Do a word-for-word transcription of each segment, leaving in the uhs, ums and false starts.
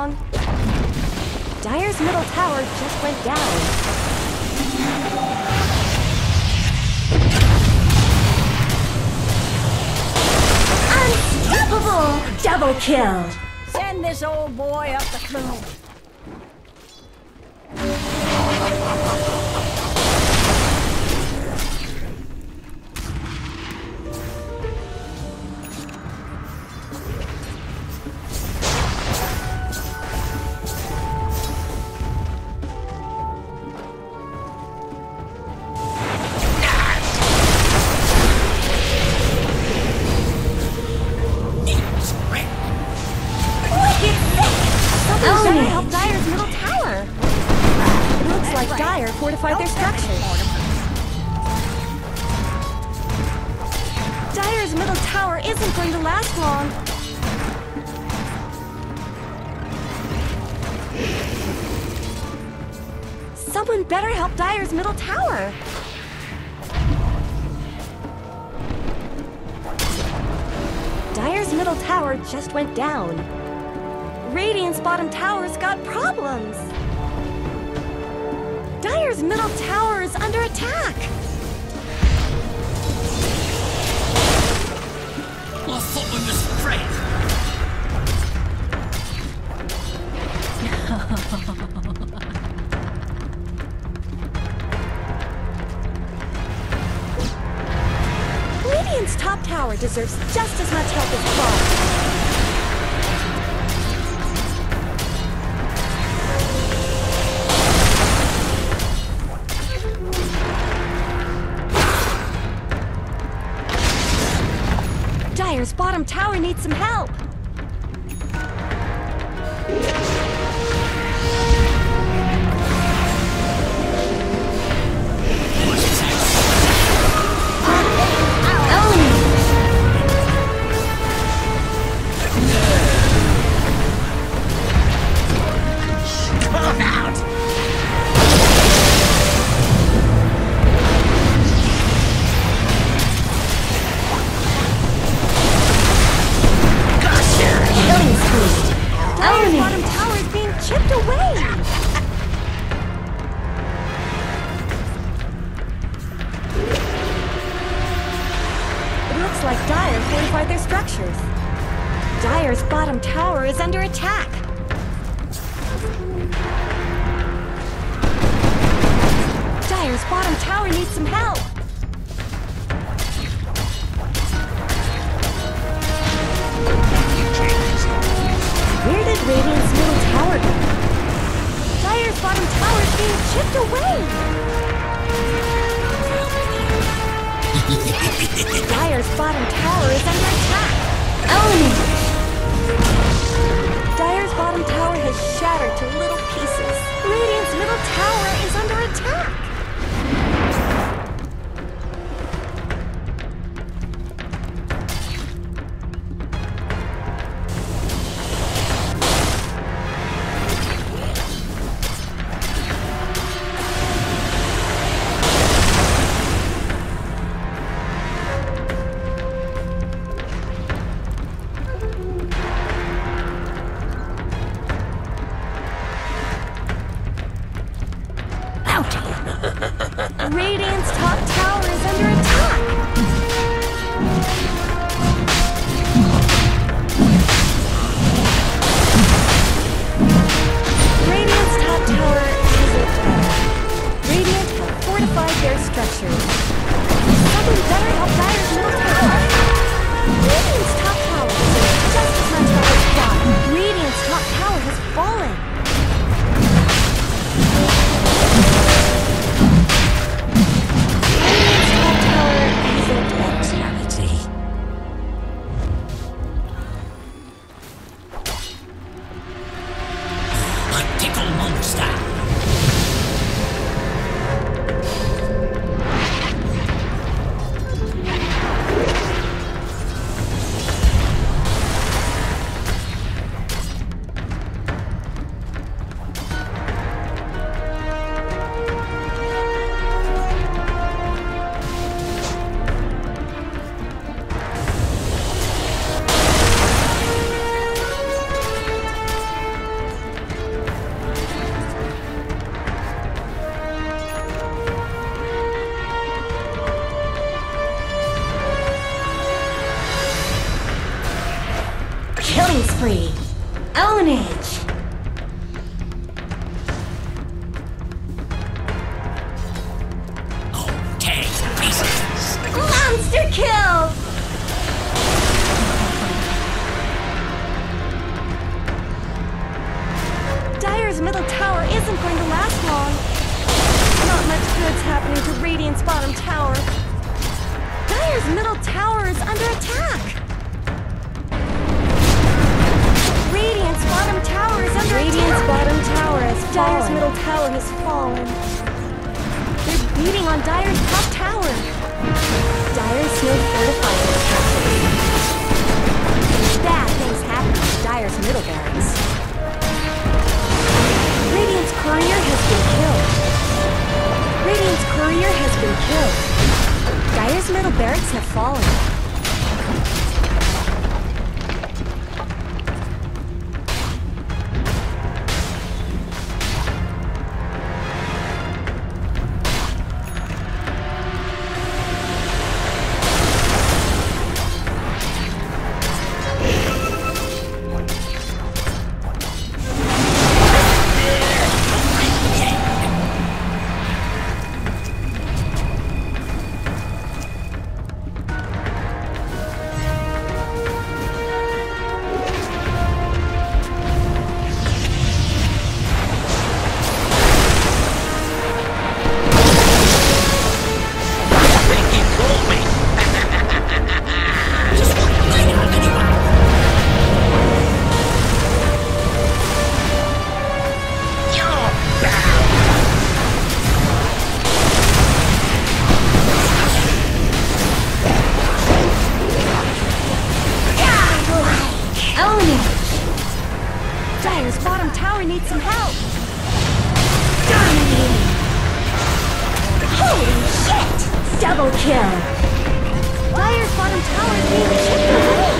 long. Dire's middle tower just went down. Unstoppable! Double kill! Send this old boy up the moon. Fortified their structures. Dire's middle tower isn't going to last long. Someone better help Dire's middle tower. Dire's middle tower just went down. Radiant's bottom tower's got problems. Dire's middle tower is under attack! I'll follow this friend! Radiant's top tower deserves just as much help as Claw. Dire's bottom tower needs some help. Like Dire fortified their structures. Dire's bottom tower is under attack. Dire's bottom tower needs some help. Where did Radiant's middle tower go? Dire's bottom tower is being chipped away. Dire's bottom tower is under attack. Element! Dire's bottom tower has shattered to little pieces. Radiant's middle tower is under attack. Radiant's top tower is under attack! Radiant's top tower isn't better. Radiant have fortified their structures. Someone better help Dire's middle tower. Radiant's top tower deserves just as much help as Claw. Radiant's top tower has fallen. spree. Ownage. Okay, pieces. Monster kill! Dire's middle tower isn't going to last long. Not much good's happening to Radiant's bottom tower. Dire's middle tower is under attack. Radiant's bottom tower is under Radiant's attack. Radiant's bottom tower has fallen. Dire's middle tower has fallen. They're beating on Dire's top tower. Dire's no fortified their structures. Bad things happen to Dire's middle barracks. Radiant's courier has been killed. Radiant's courier has been killed. Dire's middle barracks have fallen. Dire's bottom tower needs some help. Dominating. Holy shit! Double kill. Dire's bottom tower is being chipped away.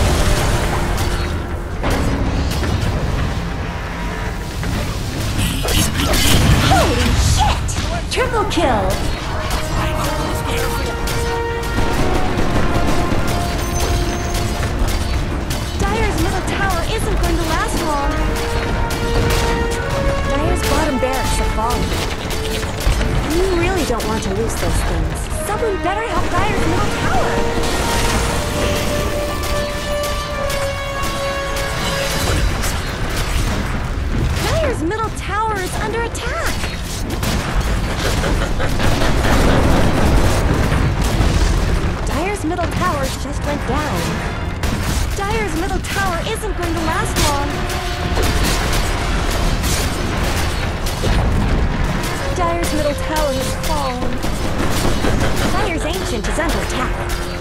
Holy shit! Triple kill. Isn't going to last long. Dire's bottom barracks have fallen. You really don't want to lose those things. Someone better help Dire's middle tower. Dire's middle tower is under attack. Dire's middle tower just went down. Dire's middle tower isn't going to last long. Dire's middle tower has fallen. Dire's ancient is under attack.